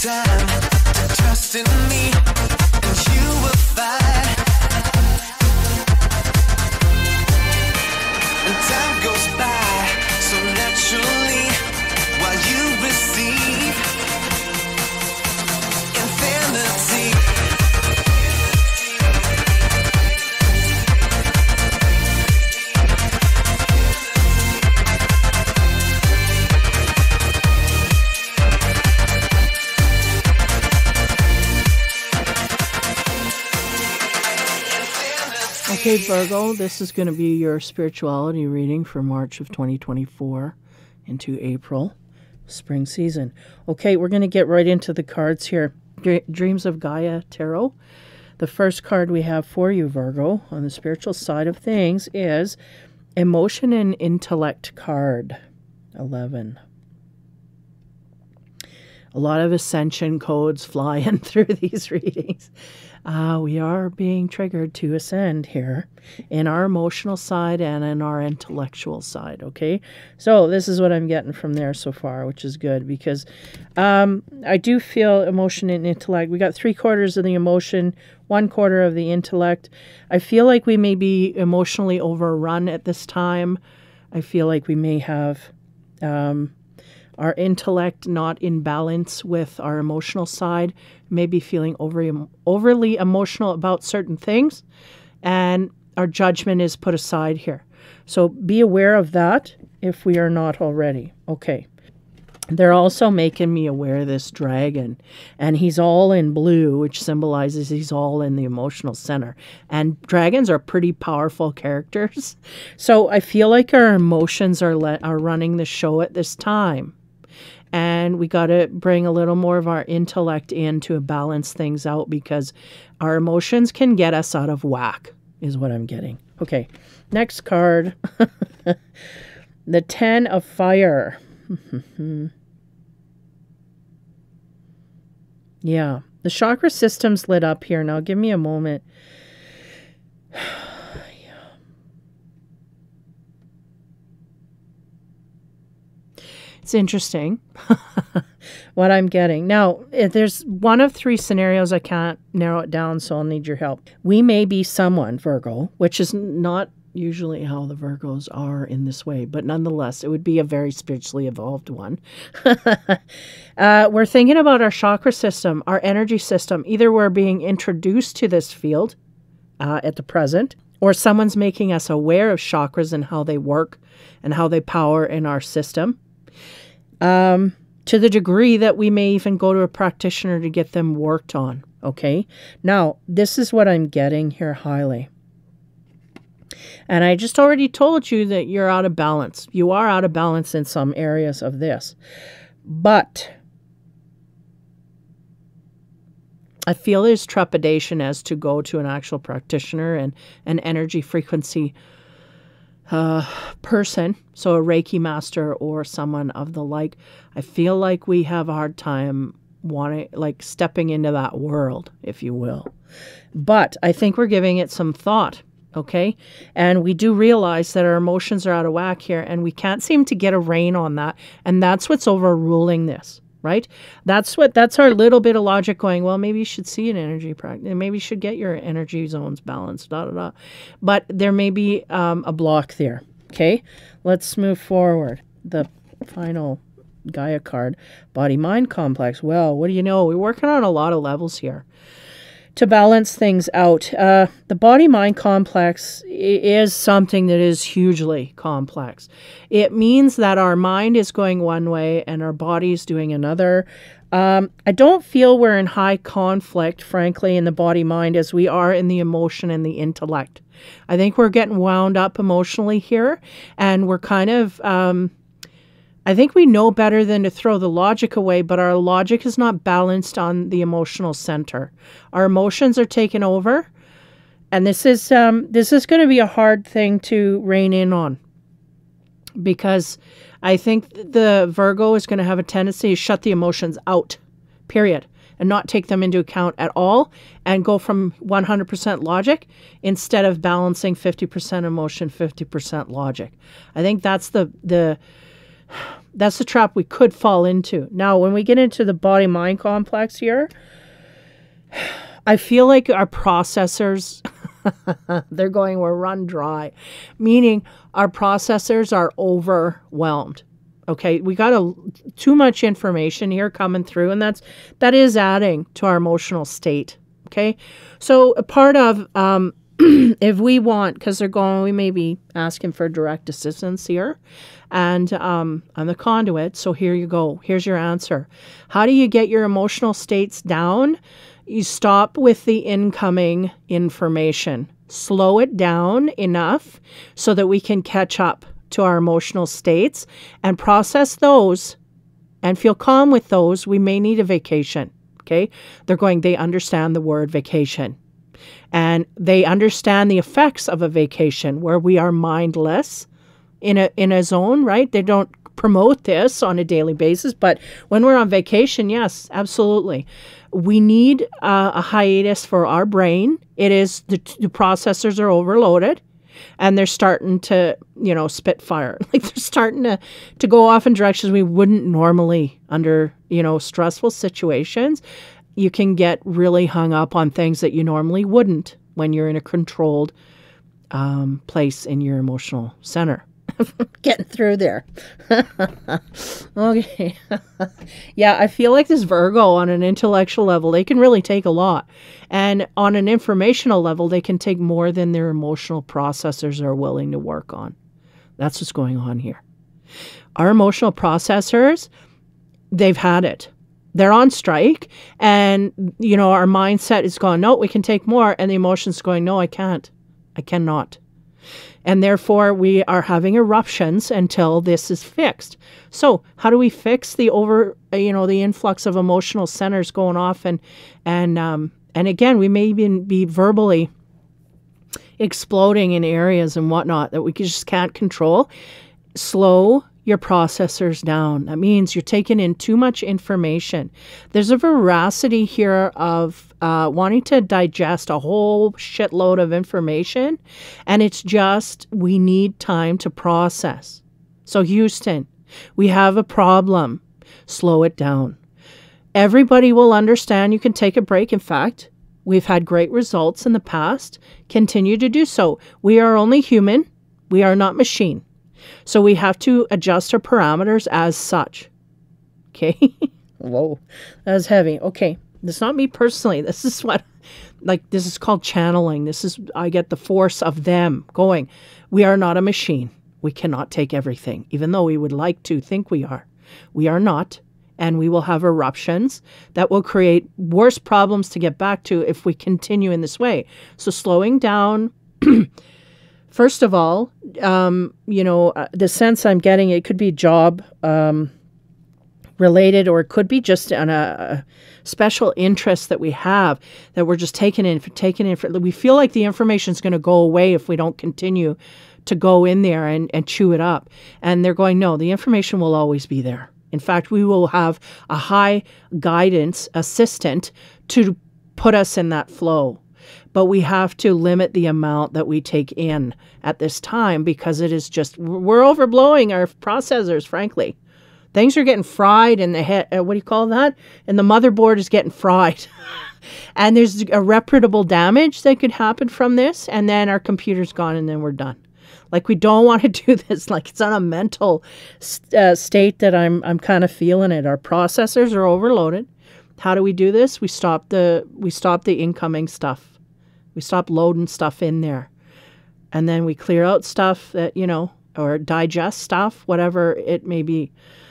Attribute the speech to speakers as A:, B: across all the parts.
A: time to trust in me, and you will find. And time goes by so naturally while you receive infinity.
B: Okay, Virgo, this is going to be your spirituality reading for March of 2024 into April, spring season. Okay, we're going to get right into the cards here. Dreams of Gaia Tarot. The first card we have for you, Virgo, on the spiritual side of things is Emotion and Intellect card 11. A lot of ascension codes flying through these readings. We are being triggered to ascend here in our emotional side and in our intellectual side, okay? So this is what I'm getting from there so far, which is good because I do feel emotion and intellect. We got 3/4 of the emotion, 1/4 of the intellect. I feel like we may be emotionally overrun at this time. I feel like we may have our intellect not in balance with our emotional side, maybe feeling overly emotional about certain things, and our judgment is put aside here. So be aware of that if we are not already. Okay. They're also making me aware of this dragon, and he's all in blue, which symbolizes he's all in the emotional center. And dragons are pretty powerful characters. So I feel like our emotions are running the show at this time. And we got to bring a little more of our intellect in to balance things out because our emotions can get us out of whack, is what I'm getting. Okay, next card. The 10 of Fire. Yeah, the chakra system's lit up here. Now, give me a moment. It's interesting what I'm getting. Now, there's one of 3 scenarios. I can't narrow it down, so I'll need your help. We may be someone, Virgo, which is not usually how the Virgos are in this way, but nonetheless, it would be a very spiritually evolved one. We're thinking about our chakra system, our energy system. Either we're being introduced to this field at the present, or someone's making us aware of chakras and how they work and how they power in our system. To the degree that we may even go to a practitioner to get them worked on. Okay. Now, this is what I'm getting here highly. And I just already told you that you're out of balance. You are out of balance in some areas of this. But I feel there's trepidation as to go to an actual practitioner and an energy frequency person, so a Reiki master or someone of the like. I feel like we have a hard time stepping into that world, if you will. But I think we're giving it some thought, okay? And we do realize that our emotions are out of whack here, and we can't seem to get a rein on that. And that's what's overruling this, right? That's our little bit of logic going, well, maybe you should see an energy practice. Maybe you should get your energy zones balanced, But there may be a block there, okay? Let's move forward. The final Gaia card, Body-Mind Complex. Well, what do you know? We're working on a lot of levels here to balance things out. The body-mind complex is something that is hugely complex. It means that our mind is going one way and our body is doing another. I don't feel we're in high conflict, frankly, in the body-mind as we are in the emotion and the intellect. I think we're getting wound up emotionally here, and we're kind of... I think we know better than to throw the logic away, but our logic is not balanced on the emotional center. Our emotions are taken over, and this is going to be a hard thing to rein in on, because I think the Virgo is going to have a tendency to shut the emotions out, period, and not take them into account at all, and go from 100% logic instead of balancing 50% emotion, 50% logic. I think that's the That's the trap we could fall into. Now, when we get into the body-mind complex here, I feel like our processors, they're going, we're run dry, meaning our processors are overwhelmed. Okay, we got too much information here coming through, and that is adding to our emotional state. Okay, so a part of if we want, because they're going, we may be asking for direct assistance here, and I'm the conduit. So here you go. Here's your answer. How do you get your emotional states down? You stop with the incoming information. Slow it down enough so that we can catch up to our emotional states and process those and feel calm with those. We may need a vacation. Okay. They're going, they understand the word vacation and they understand the effects of a vacation where we are mindless in a zone, right? They don't promote this on a daily basis, but when we're on vacation, yes, absolutely. We need a hiatus for our brain. It is the processors are overloaded. And they're starting to, spit fire. Like they're starting to go off in directions we wouldn't normally under, stressful situations. You can get really hung up on things that you normally wouldn't when you're in a controlled place in your emotional center. Getting through there. Okay. Yeah, I feel like this Virgo on an intellectual level, they can really take a lot. And on an informational level, they can take more than their emotional processors are willing to work on. That's what's going on here. Our emotional processors, they've had it. They're on strike. And, our mindset is going, no, we can take more. And the emotion's going, no, I can't. I cannot. And therefore, we are having eruptions until this is fixed. So how do we fix the the influx of emotional centers going off? And again, we may even be verbally exploding in areas and whatnot that we just can't control. Slow your processors down. That means you're taking in too much information. There's a veracity here of wanting to digest a whole shitload of information, and it's just we need time to process. So Houston, we have a problem. Slow it down. Everybody will understand you can take a break. In fact, we've had great results in the past. Continue to do so. We are only human. We are not machine. So we have to adjust our parameters as such. Okay? Whoa, that was heavy. Okay, this is not me personally. This is this is called channeling. I get the force of them going. We are not a machine. We cannot take everything, even though we would like to think we are. We are not, and we will have eruptions that will create worse problems to get back to if we continue in this way. So slowing down. First of all, the sense I'm getting, it could be job related, or it could be just on a special interest that we have that we're just taking in. We feel like the information is going to go away if we don't continue to go in there and chew it up. And they're going, no, the information will always be there. In fact, we will have a high guidance assistant to put us in that flow. But we have to limit the amount that we take in at this time because it is just, we're overblowing our processors, frankly. Things are getting fried in the head. What do you call that? And the motherboard is getting fried. And there's irreparable damage that could happen from this. And then our computer's gone and then we're done. Like, we don't want to do this. Like, it's on a mental state that I'm kind of feeling it. Our processors are overloaded. How do we do this? We stop the incoming stuff. We stop loading stuff in there. And then we clear out stuff that, or digest stuff, whatever it may be.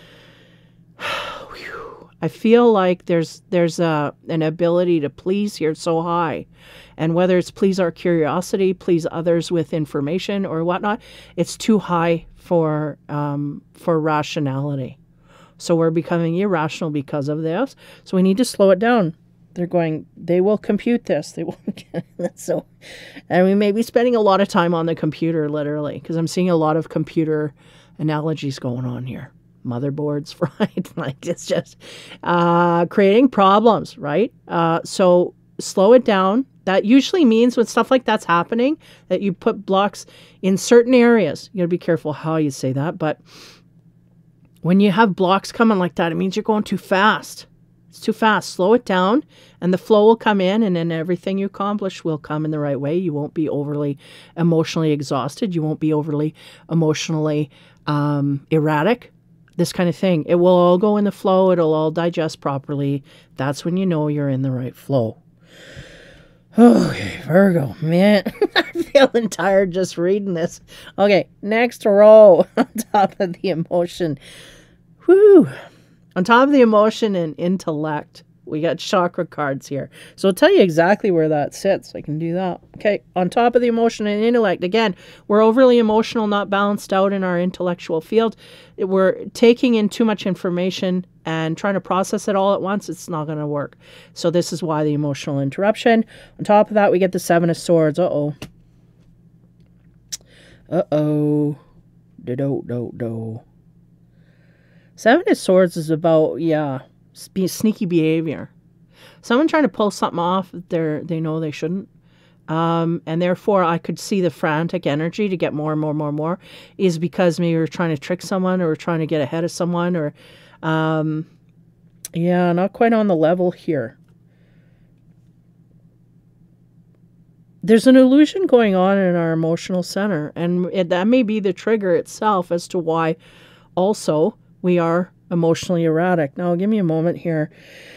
B: I feel like there's an ability to please here so high. And whether it's please our curiosity, please others with information or whatnot, it's too high for rationality. So we're becoming irrational because of this. So we need to slow it down. They're going, they will compute this. They will. So, and we may be spending a lot of time on the computer, literally, because I'm seeing a lot of computer analogies going on here. Motherboards fried, like it's just creating problems, right? So slow it down. That usually means when stuff like that's happening, that you put blocks in certain areas. You got to be careful how you say that, but When you have blocks coming like that, it means you're going too fast. It's too fast. Slow it down and the flow will come in, and then everything you accomplish will come in the right way. You won't be overly emotionally exhausted. You won't be overly emotionally erratic. This kind of thing. It will all go in the flow. It'll all digest properly. That's when you know you're in the right flow. Okay, Virgo, man, I'm feeling tired just reading this. Okay, next row on top of the emotion. Whew. On top of the emotion and intellect, we got chakra cards here. So I'll tell you exactly where that sits. I can do that. Okay, on top of the emotion and intellect, again, we're overly emotional, not balanced out in our intellectual field. We're taking in too much information and trying to process it all at once. It's not going to work. So this is why the emotional interruption. On top of that, we get the Seven of Swords. Uh-oh. Uh-oh. Do-do-do-do. Seven of Swords is about, sneaky behavior. Someone trying to pull something off that they know they shouldn't. And therefore, I could see the frantic energy to get more and more is because maybe we're trying to trick someone or we're trying to get ahead of someone or, not quite on the level here. There's an illusion going on in our emotional center, and that may be the trigger itself as to why also we are emotionally erratic. Now, give me a moment here.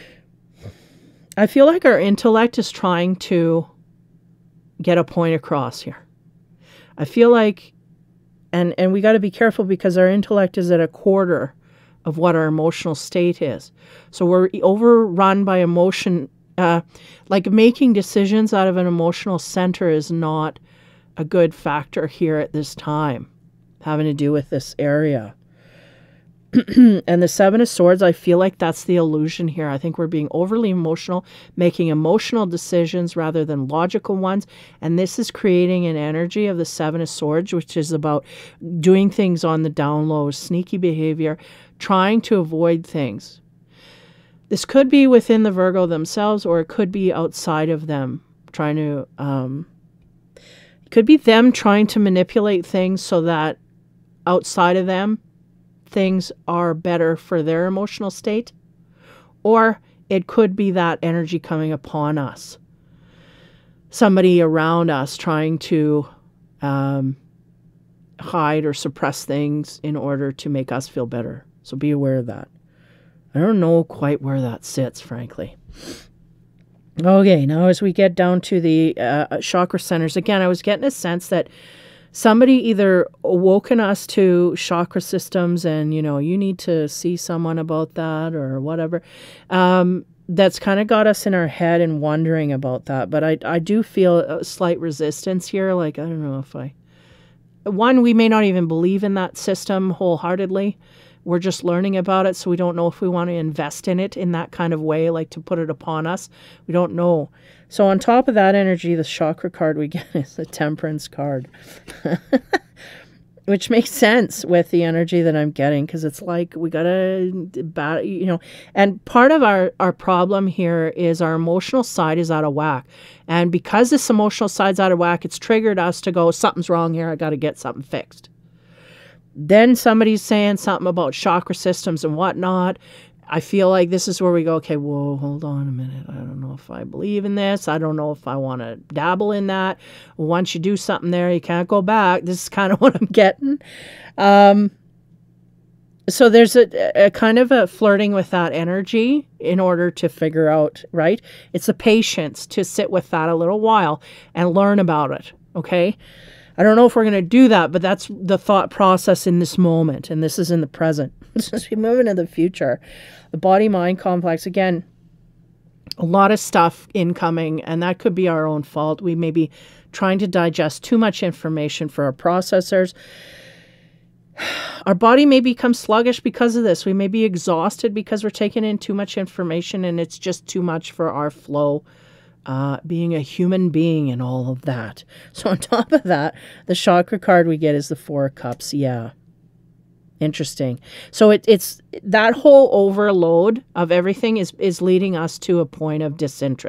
B: I feel like our intellect is trying to get a point across here. I feel like, and we got to be careful because our intellect is at a quarter of what our emotional state is. So we're overrun by emotion. Like making decisions out of an emotional center is not a good factor here at this time, having to do with this area. And the Seven of Swords, I feel like that's the illusion here. I think we're being overly emotional, making emotional decisions rather than logical ones. And this is creating an energy of the Seven of Swords, which is about doing things on the down low, sneaky behavior, trying to avoid things. This could be within the Virgo themselves, or it could be outside of them, trying to, it could be them trying to manipulate things so that outside of them, things are better for their emotional state, or it could be that energy coming upon us. Somebody around us trying to hide or suppress things in order to make us feel better. So be aware of that. I don't know quite where that sits, frankly. Okay, now as we get down to the chakra centers, again, I was getting a sense that somebody either awoken us to chakra systems and, you need to see someone about that or whatever. That's kind of got us in our head and wondering about that. But I do feel a slight resistance here. Like, I don't know if we may not even believe in that system wholeheartedly. We're just learning about it, so we don't know if we want to invest in it in that kind of way, like to put it upon us. We don't know. So on top of that energy, the chakra card we get is the Temperance card, which makes sense with the energy that I'm getting, because it's like we got to, and part of our problem here is our emotional side is out of whack. And because this emotional side's out of whack, it's triggered us to go, something's wrong here, I got to get something fixed. Then somebody's saying something about chakra systems and whatnot. I feel like this is where we go, okay, whoa, hold on a minute. I don't know if I believe in this. I don't know if I want to dabble in that. Once you do something there, you can't go back. This is kind of what I'm getting. So there's a kind of a flirting with that energy in order to figure out, right? It's the patience to sit with that a little while and learn about it, okay? I don't know if we're going to do that, but that's the thought process in this moment, and this is in the present. As we move into the future, the body-mind complex, again, a lot of stuff incoming, and that could be our own fault. We may be trying to digest too much information for our processors. Our body may become sluggish because of this. We may be exhausted because we're taking in too much information, and it's just too much for our flow. Being a human being and all of that. So on top of that, the chakra card we get is the Four of Cups. Yeah. Interesting. So it's that whole overload of everything is leading us to a point of disinterest.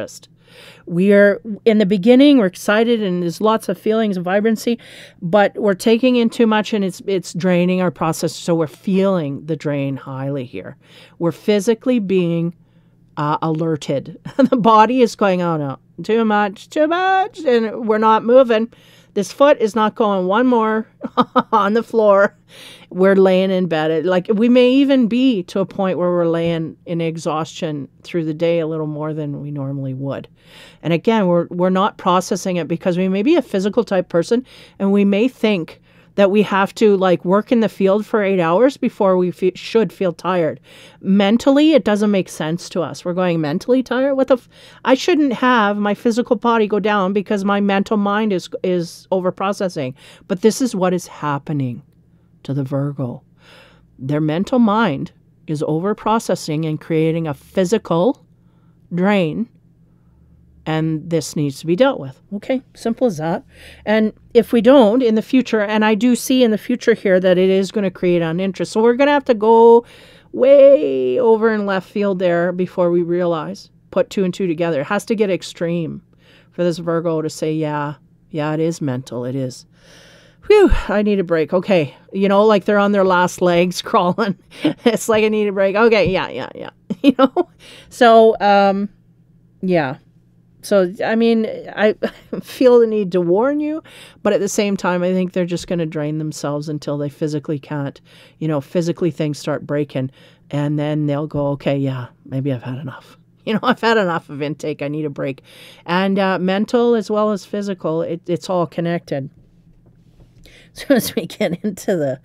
B: We are in the beginning, we're excited and there's lots of feelings and vibrancy, but we're taking in too much and it's draining our process. So we're feeling the drain highly here. We're physically being alerted. The body is going, oh no, too much, and we're not moving. This foot is not going one more on the floor. We're laying in bed. Like we may even be to a point where we're laying in exhaustion through the day a little more than we normally would. And again, we're not processing it because we may be a physical type person and we may think that we have to like work in the field for 8 hours before we should feel tired. Mentally, it doesn't make sense to us. We're going mentally tired. I shouldn't have my physical body go down because my mental mind is over processing. But this is what is happening to the Virgo. Their mental mind is over processing and creating a physical drain. And this needs to be dealt with. Okay, simple as that. And if we don't in the future, and I do see in the future here that it is going to create uninterest. So we're going to have to go way over in left field there before we realize, put 2 and 2 together. It has to get extreme for this Virgo to say, yeah, it is mental. It is. Whew, I need a break. Okay. Like they're on their last legs crawling. It's like I need a break. Okay, yeah. So, yeah. So, I mean, I feel the need to warn you, but at the same time, I think they're just going to drain themselves until they physically can't, physically things start breaking. And then they'll go, okay, yeah, maybe I've had enough. I've had enough of intake. I need a break. And mental as well as physical, it's all connected. So as we get into the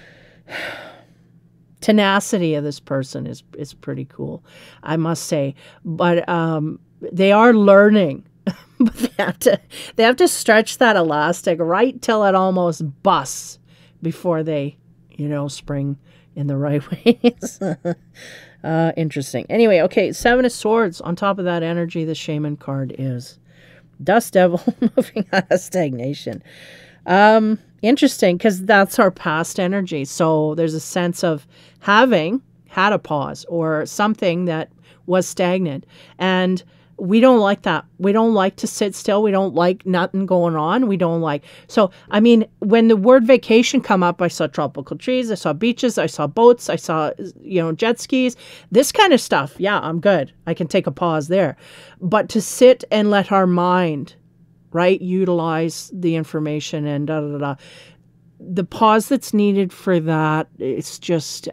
B: tenacity of this person is pretty cool, I must say. But they are learning, but they have to stretch that elastic right till it almost busts before they, spring in the right ways. Interesting. Anyway, okay, 7 of Swords. On top of that energy, the Shaman card is Dust Devil moving out of stagnation. Interesting, because that's our past energy. So there's a sense of having had a pause or something that was stagnant. And we don't like that. We don't like to sit still. We don't like nothing going on. We don't like. So, I mean, when the word vacation come up, I saw tropical trees, I saw beaches, I saw boats, I saw, jet skis, this kind of stuff. Yeah, I'm good. I can take a pause there. But to sit and let our mind, right, utilize the information and da-da-da-da. The pause that's needed for that, it's just,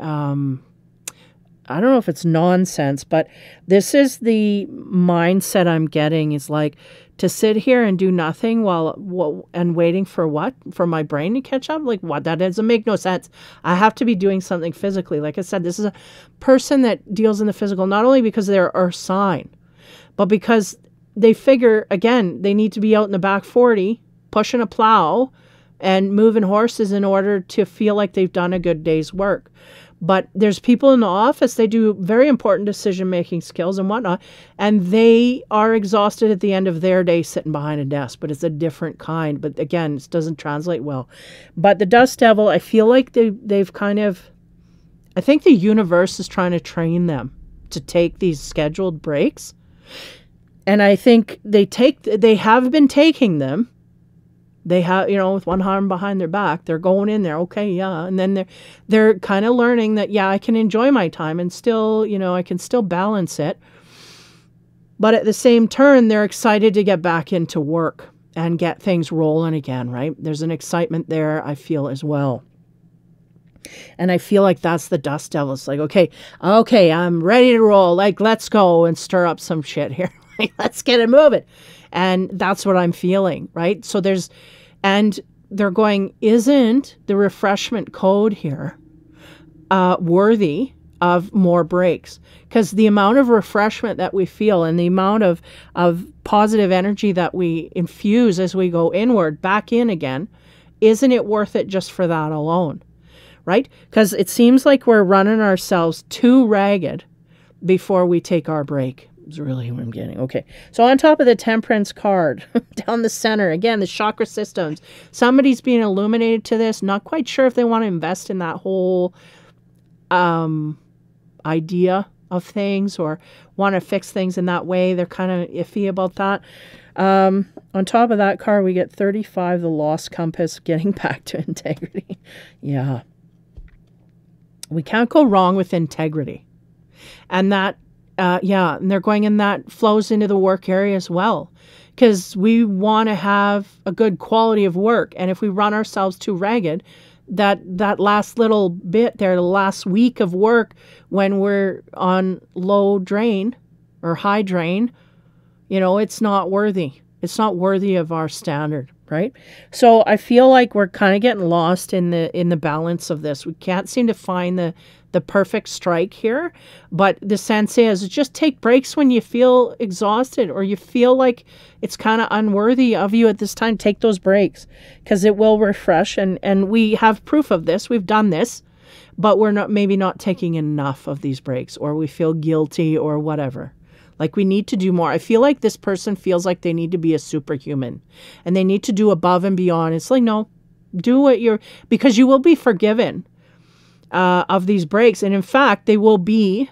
B: I don't know if it's nonsense, but this is the mindset I'm getting is like to sit here and do nothing and waiting for what? For my brain to catch up? Like what? That doesn't make no sense. I have to be doing something physically. Like I said, this is a person that deals in the physical, not only because they're our sign, but because they figure, again, they need to be out in the back 40, pushing a plow and moving horses in order to feel like they've done a good day's work. But there's people in the office, they do very important decision-making skills and whatnot, and they are exhausted at the end of their day sitting behind a desk, but it's a different kind. But again, it doesn't translate well. But the Dust Devil, I feel like they've kind of, I think the universe is trying to train them to take these scheduled breaks. And I think they have been taking them. They have, with one arm behind their back, they're going in there. Okay, yeah. And then they're kind of learning that, yeah, I can enjoy my time and still, I can still balance it. But at the same turn, they're excited to get back into work and get things rolling again, right? There's an excitement there, I feel, as well. And I feel like that's the Dust Devil. It's like, okay, I'm ready to roll. Like, let's go and stir up some shit here. Let's get it moving. And that's what I'm feeling, right? So and they're going, isn't the refreshment code here worthy of more breaks? Because the amount of refreshment that we feel and the amount of positive energy that we infuse as we go inward, back in again, isn't it worth it just for that alone, right? Because it seems like we're running ourselves too ragged before we take our break. Is really what I'm getting. Okay. So on top of the Temperance card, down the center, again, the chakra systems. Somebody's being illuminated to this. Not quite sure if they want to invest in that whole idea of things or want to fix things in that way. They're kind of iffy about that. On top of that card, we get 35, the lost compass, getting back to integrity. Yeah. We can't go wrong with integrity. And that, and they're going in, that flows into the work area as well. Because we want to have a good quality of work. And if we run ourselves too ragged, that last little bit there, the last week of work when we're on low drain or high drain, it's not worthy. It's not worthy of our standard, right? So I feel like we're kind of getting lost in the balance of this. We can't seem to find the perfect strike here. But the sense is just take breaks when you feel exhausted or you feel like it's kind of unworthy of you at this time. Take those breaks because it will refresh. And we have proof of this. We've done this, but we're maybe not taking enough of these breaks, or we feel guilty or whatever. Like we need to do more. I feel like this person feels like they need to be a superhuman and they need to do above and beyond. It's like, no, do what because you will be forgiven of these breaks. And in fact, there will be,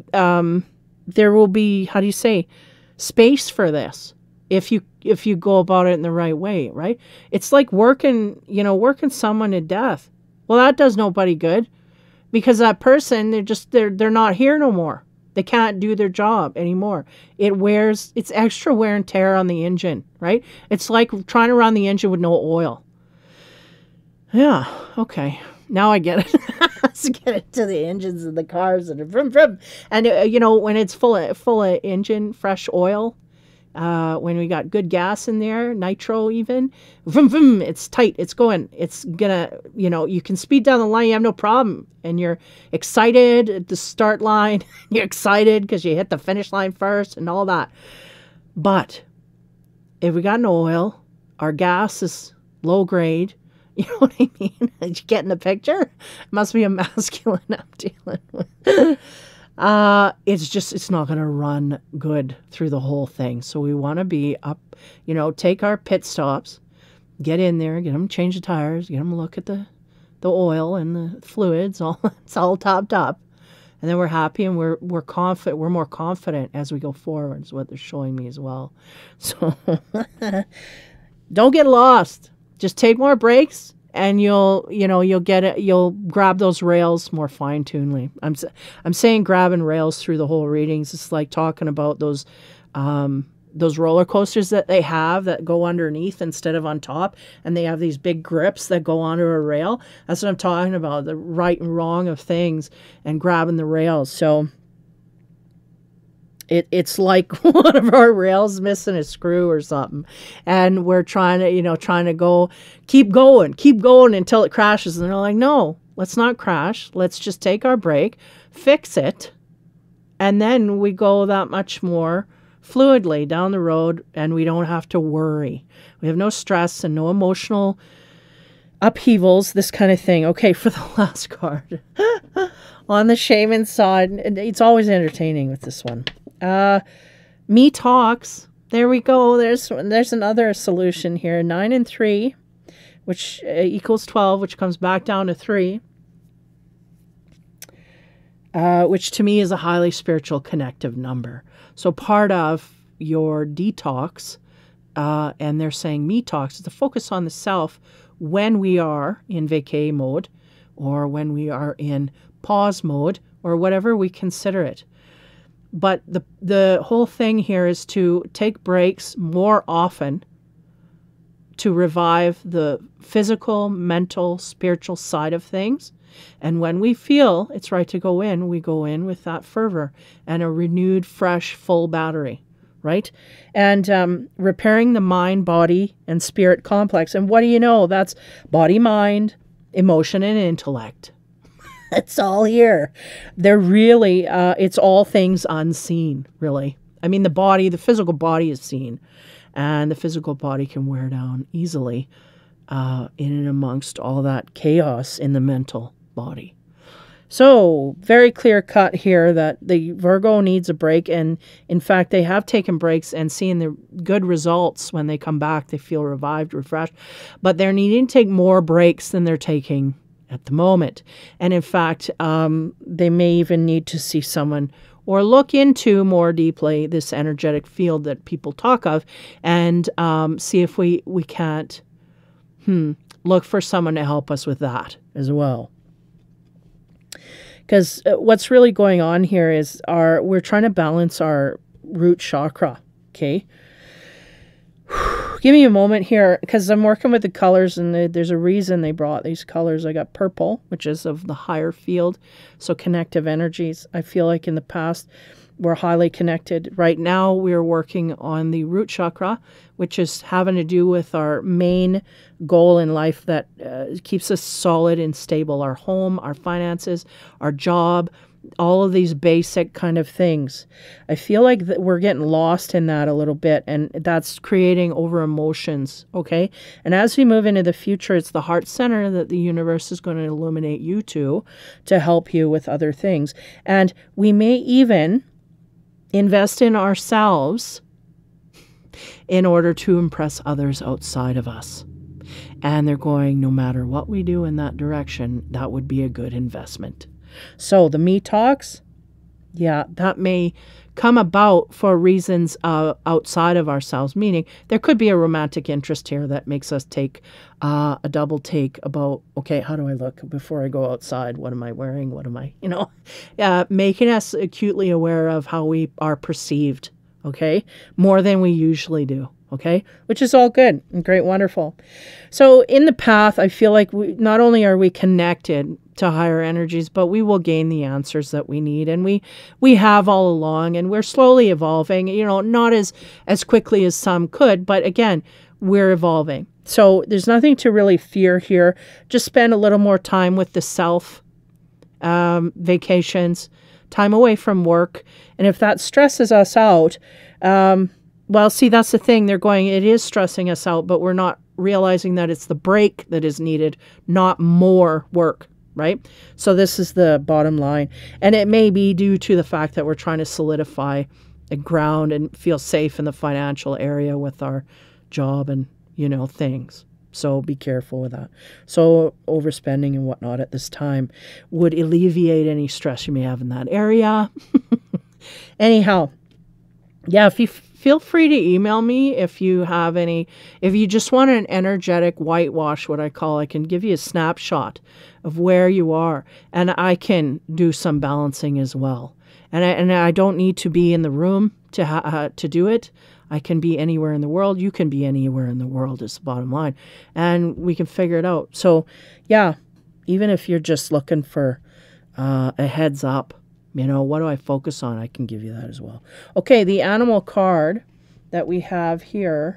B: how do you say, space for this if you go about it in the right way, right? It's like working someone to death. Well, that does nobody good because that person, they're not here no more. They can't do their job anymore. It's extra wear and tear on the engine, right? It's like trying to run the engine with no oil. Yeah, okay. Now I get it. Let's get into the engines of the cars and vroom, vroom. And when it's full of engine, fresh oil, when we got good gas in there, nitro even, vroom, vroom, it's tight, it's going, it's gonna, you can speed down the line, you have no problem. And you're excited at the start line. You're excited because you hit the finish line first and all that. But if we got no oil, our gas is low grade. You know what I mean? Did you get in the picture? It must be a masculine I'm dealing with. It's not going to run good through the whole thing. So we want to be up, take our pit stops, get in there, get them change the tires, get them look at the oil and the fluids, it's all topped up. And then we're happy and we're confident. We're more confident as we go forward is what they're showing me as well. So don't get lost. Just take more breaks and you'll get it. You'll grab those rails more fine-tunedly. I'm saying grabbing rails through the whole readings. It's like talking about those roller coasters that they have that go underneath instead of on top, and they have these big grips that go onto a rail. That's what I'm talking about, the right and wrong of things and grabbing the rails. So it's like one of our rails missing a screw or something, and we're trying to go, keep going until it crashes. And they're like, no, let's not crash. Let's just take our break, fix it, and then we go that much more fluidly down the road, and we don't have to worry. We have no stress and no emotional upheavals, this kind of thing. Okay, for the last card on the shaman side, it's always entertaining with this one. Me talks. There we go. There's another solution here. 9 and 3, which equals 12, which comes back down to 3. Which to me is a highly spiritual connective number. So part of your detox, and they're saying me talks, is to focus on the self when we are in vacay mode, or when we are in pause mode, or whatever we consider it. But the whole thing here is to take breaks more often to revive the physical, mental, spiritual side of things. And when we feel it's right to go in, we go in with that fervor and a renewed, fresh, full battery, right? And repairing the mind, body, and spirit complex. And what do you know? That's body, mind, emotion, and intellect. It's all here. They're really, it's all things unseen, really. I mean, the physical body is seen, and the physical body can wear down easily in and amongst all that chaos in the mental body. So, very clear cut here that the Virgo needs a break, and in fact, they have taken breaks and seen the good results when they come back. They feel revived, refreshed, but they're needing to take more breaks than they're taking at the moment. And in fact, they may even need to see someone or look into more deeply this energetic field that people talk of, and see if we can't look for someone to help us with that as well. Because what's really going on here is we're trying to balance our root chakra, okay? Give me a moment here, because I'm working with the colors, and there's a reason they brought these colors. I got purple, which is of the higher field, so connective energies. I feel like in the past we're highly connected. Right now we're working on the root chakra, which is having to do with our main goal in life that keeps us solid and stable. Our home, our finances, our job, all of these basic kind of things. I feel like we're getting lost in that a little bit, and that's creating over emotions, okay? And as we move into the future, it's the heart center that the universe is going to illuminate you to help you with other things. And we may even invest in ourselves in order to impress others outside of us. And they're going, no matter what we do in that direction, that would be a good investment. So the me talks, yeah, that may come about for reasons outside of ourselves, meaning there could be a romantic interest here that makes us take a double take about, okay, how do I look before I go outside? What am I wearing? What am I, making us acutely aware of how we are perceived, okay, more than we usually do. Okay, which is all good and great, wonderful. So in the path, I feel like not only are we connected to higher energies, but we will gain the answers that we need, and we have all along, and we're slowly evolving. Not as quickly as some could, but again, we're evolving. So there's nothing to really fear here. Just spend a little more time with the self, vacations, time away from work, and if that stresses us out. Well, see, that's the thing. They're going, it is stressing us out, but we're not realizing that it's the break that is needed, not more work, right? So this is the bottom line. And it may be due to the fact that we're trying to solidify a ground and feel safe in the financial area with our job and, things. So be careful with that. So overspending and whatnot at this time would alleviate any stress you may have in that area. Anyhow, yeah, if you feel free to email me if you have if you just want an energetic whitewash, what I call, I can give you a snapshot of where you are, and I can do some balancing as well. And I don't need to be in the room to do it. I can be anywhere in the world. You can be anywhere in the world is the bottom line, and we can figure it out. So yeah, even if you're just looking for a heads up, what do I focus on? I can give you that as well. Okay, the animal card that we have here,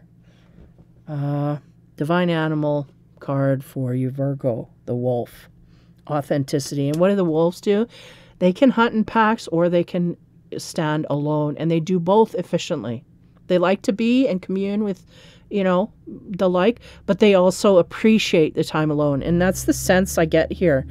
B: divine animal card for you, Virgo, the wolf, authenticity. And what do the wolves do? They can hunt in packs or they can stand alone, and they do both efficiently. They like to be and commune with, the like, but they also appreciate the time alone. And that's the sense I get here.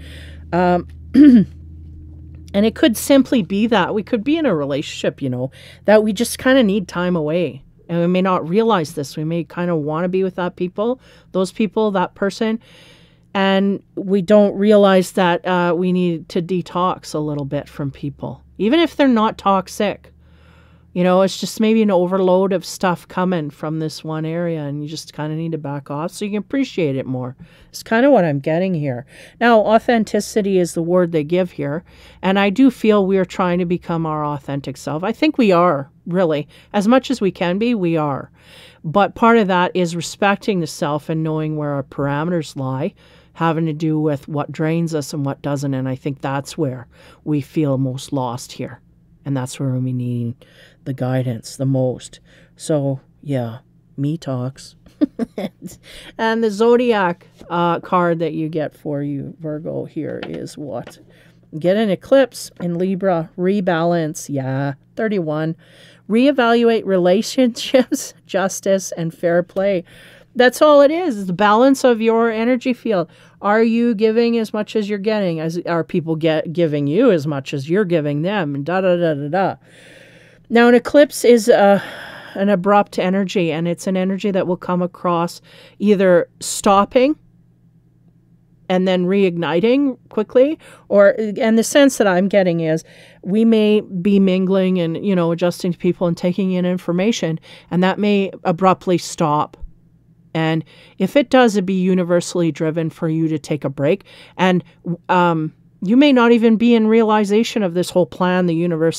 B: And it could simply be that we could be in a relationship, that we just kind of need time away. And we may not realize this. We may kind of want to be with those people, that person. And we don't realize that we need to detox a little bit from people, even if they're not toxic. It's just maybe an overload of stuff coming from this one area, and you just kind of need to back off so you can appreciate it more. It's kind of what I'm getting here. Now, authenticity is the word they give here, and I do feel we are trying to become our authentic self. I think we are, really. As much as we can be, we are. But part of that is respecting the self and knowing where our parameters lie, having to do with what drains us and what doesn't, and I think that's where we feel most lost here. And that's where we need the guidance the most. So, yeah, me talks. And the zodiac card that you get for you, Virgo, here is what? Get an eclipse in Libra, rebalance, 31. Reevaluate relationships, justice, and fair play. That's all it is the balance of your energy field. Are you giving as much as you're getting? Are people giving you as much as you're giving them? And da-da-da-da-da. Now, an eclipse is an abrupt energy, and it's an energy that will come across either stopping and then reigniting quickly. And the sense that I'm getting is we may be mingling and, adjusting to people and taking in information, and that may abruptly stop. And if it does, it'd be universally driven for you to take a break. And you may not even be in realization of this whole plan the universe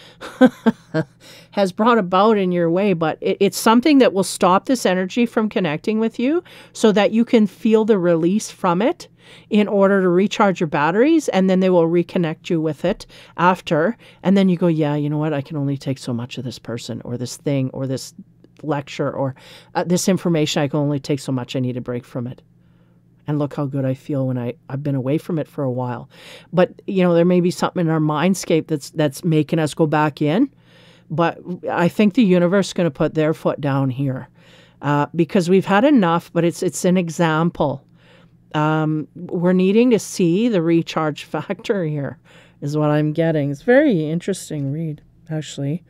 B: has brought about in your way, but it's something that will stop this energy from connecting with you so that you can feel the release from it in order to recharge your batteries, and then they will reconnect you with it after. And then you go, yeah, you know what? I can only take so much of this person or this thing or this lecture or this information. I can only take so much. I need a break from it. And look how good I feel when I've been away from it for a while. But, there may be something in our mindscape that's making us go back in. But I think the universe is going to put their foot down here because we've had enough, but it's an example. We're needing to see the recharge factor here is what I'm getting. It's a very interesting read, actually.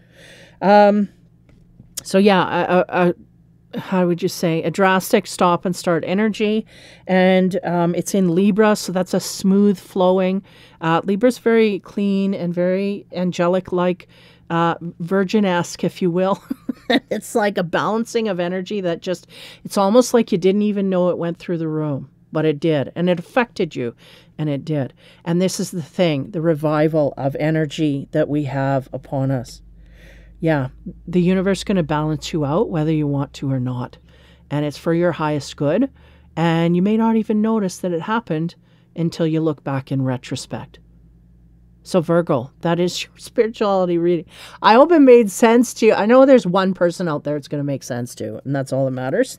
B: So yeah, how would you say, a drastic stop and start energy. And it's in Libra, so that's a smooth flowing. Libra's very clean and very angelic-like, Virgin-esque, if you will. It's like a balancing of energy that it's almost like you didn't even know it went through the room, but it did. And it affected you, and it did. And this is the thing, the revival of energy that we have upon us. Yeah, the universe is going to balance you out whether you want to or not. And it's for your highest good. And you may not even notice that it happened until you look back in retrospect. So Virgo, that is your spirituality reading. I hope it made sense to you. I know there's one person out there it's going to make sense to, and that's all that matters.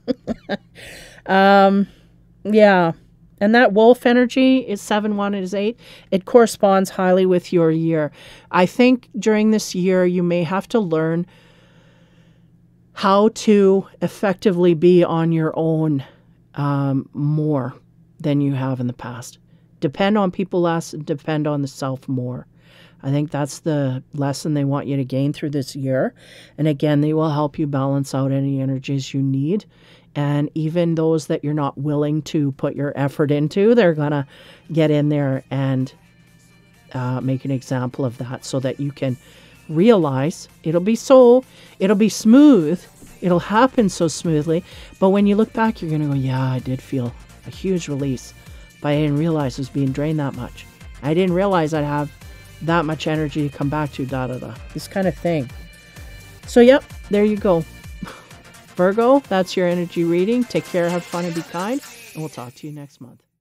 B: Yeah. And that wolf energy is 7-1, it is 8. It corresponds highly with your year. I think during this year, you may have to learn how to effectively be on your own more than you have in the past. Depend on people less, depend on the self more. I think that's the lesson they want you to gain through this year. And again, they will help you balance out any energies you need. And even those that you're not willing to put your effort into, they're going to get in there and make an example of that so that you can realize it'll be smooth. It'll happen so smoothly. But when you look back, you're going to go, yeah, I did feel a huge release. But I didn't realize I was being drained that much. I didn't realize I'd have that much energy to come back to, this kind of thing. So, yep, there you go. Virgo, that's your energy reading. Take care, have fun, and be kind. And we'll talk to you next month.